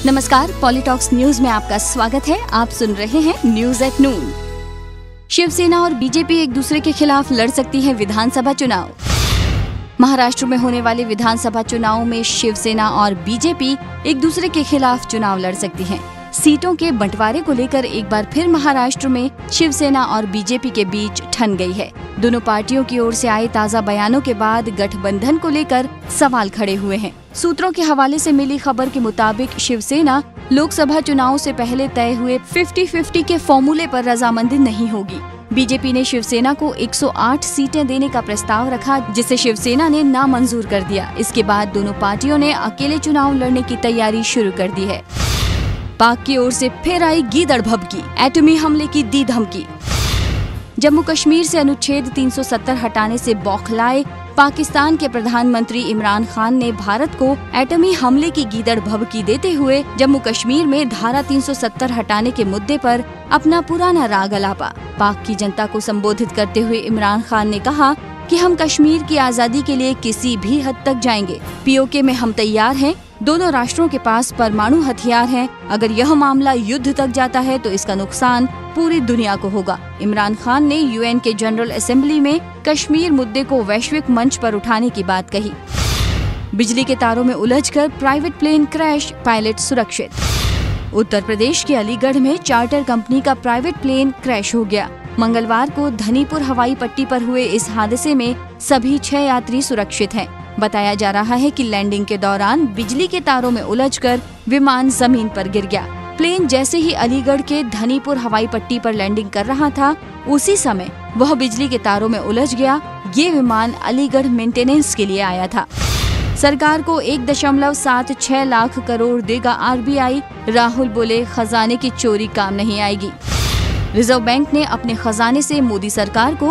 नमस्कार, पॉलिटॉक्स न्यूज में आपका स्वागत है। आप सुन रहे हैं न्यूज एट नून। शिवसेना और बीजेपी एक दूसरे के खिलाफ लड़ सकती है विधानसभा चुनाव। महाराष्ट्र में होने वाले विधानसभा चुनाव में शिवसेना और बीजेपी एक दूसरे के खिलाफ चुनाव लड़ सकती हैं। सीटों के बंटवारे को लेकर एक बार फिर महाराष्ट्र में शिवसेना और बीजेपी के बीच ठन गई है। दोनों पार्टियों की ओर से आए ताज़ा बयानों के बाद गठबंधन को लेकर सवाल खड़े हुए हैं। सूत्रों के हवाले से मिली खबर के मुताबिक शिवसेना लोकसभा चुनाव से पहले तय हुए 50-50 के फॉर्मूले पर रजामंद नहीं होगी। बीजेपी ने शिवसेना को 108 सीटें देने का प्रस्ताव रखा, जिसे शिवसेना ने नामंजूर कर दिया। इसके बाद दोनों पार्टियों ने अकेले चुनाव लड़ने की तैयारी शुरू कर दी है। पाक की ओर से फिर आई गीदड़ भभकी, एटमी हमले की दी धमकी। जम्मू कश्मीर से अनुच्छेद 370 हटाने से बौखलाए पाकिस्तान के प्रधानमंत्री इमरान खान ने भारत को एटमी हमले की गीदड़ भभकी देते हुए जम्मू कश्मीर में धारा 370 हटाने के मुद्दे पर अपना पुराना राग अलापा। पाक की जनता को संबोधित करते हुए इमरान खान ने कहा कि हम कश्मीर की आजादी के लिए किसी भी हद तक जाएंगे। पीओके में हम तैयार हैं। दोनों राष्ट्रों के पास परमाणु हथियार हैं। अगर यह मामला युद्ध तक जाता है तो इसका नुकसान पूरी दुनिया को होगा। इमरान खान ने यूएन के जनरल असेंबली में कश्मीर मुद्दे को वैश्विक मंच पर उठाने की बात कही। बिजली के तारों में उलझकर प्राइवेट प्लेन क्रैश, पायलट सुरक्षित। उत्तर प्रदेश के अलीगढ़ में चार्टर कंपनी का प्राइवेट प्लेन क्रैश हो गया। मंगलवार को धनीपुर हवाई पट्टी पर हुए इस हादसे में सभी 6 यात्री सुरक्षित हैं। बताया जा रहा है कि लैंडिंग के दौरान बिजली के तारों में उलझकर विमान जमीन पर गिर गया। प्लेन जैसे ही अलीगढ़ के धनीपुर हवाई पट्टी पर लैंडिंग कर रहा था, उसी समय वह बिजली के तारों में उलझ गया। ये विमान अलीगढ़ मेंटेनेंस के लिए आया था। सरकार को 1.76 लाख करोड़ देगा आरबीआई। राहुल बोले खजाने की चोरी काम नहीं आएगी। रिजर्व बैंक ने अपने खजाने से मोदी सरकार को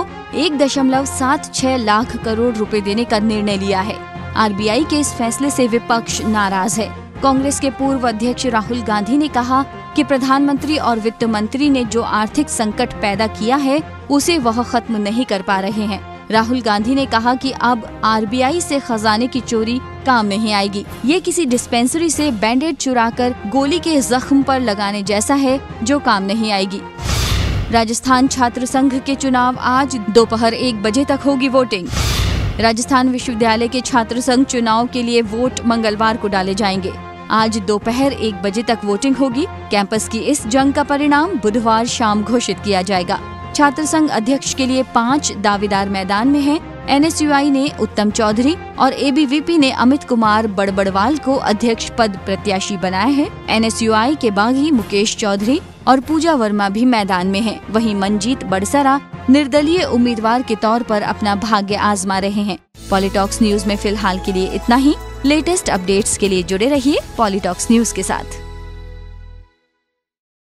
1.76 लाख करोड़ रुपए देने का निर्णय लिया है। आरबीआई के इस फैसले से विपक्ष नाराज है। कांग्रेस के पूर्व अध्यक्ष राहुल गांधी ने कहा कि प्रधानमंत्री और वित्त मंत्री ने जो आर्थिक संकट पैदा किया है, उसे वह खत्म नहीं कर पा रहे हैं। राहुल गांधी ने कहा कि अब आरबीआई से खजाने की चोरी काम नहीं आएगी। ये किसी डिस्पेंसरी से बैंडेड चुराकर गोली के जख्म पर लगाने जैसा है, जो काम नहीं आएगी। राजस्थान छात्र संघ के चुनाव आज दोपहर 1 बजे तक होगी वोटिंग। राजस्थान विश्वविद्यालय के छात्र संघ चुनाव के लिए वोट मंगलवार को डाले जाएंगे। आज दोपहर 1 बजे तक वोटिंग होगी। कैंपस की इस जंग का परिणाम बुधवार शाम घोषित किया जाएगा। छात्र संघ अध्यक्ष के लिए 5 दावेदार मैदान में हैं। एनएसयूआई ने उत्तम चौधरी और एबीवीपी ने अमित कुमार बड़बड़वाल को अध्यक्ष पद प्रत्याशी बनाया है। एनएसयूआई के बागी मुकेश चौधरी और पूजा वर्मा भी मैदान में हैं। वहीं मंजीत बड़सरा निर्दलीय उम्मीदवार के तौर पर अपना भाग्य आजमा रहे हैं। पॉलिटॉक्स न्यूज में फिलहाल के लिए इतना ही। लेटेस्ट अपडेट्स के लिए जुड़े रहिए पॉलिटॉक्स न्यूज के साथ।